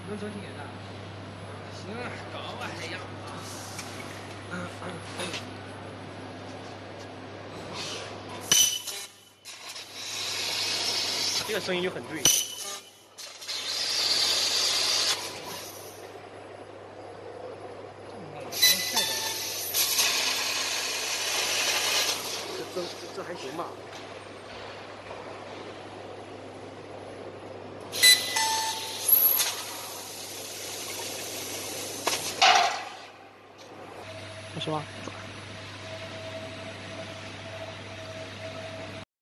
能收听的。行啊，高啊这样啊。这个声音就很对。这还行吧。是吧？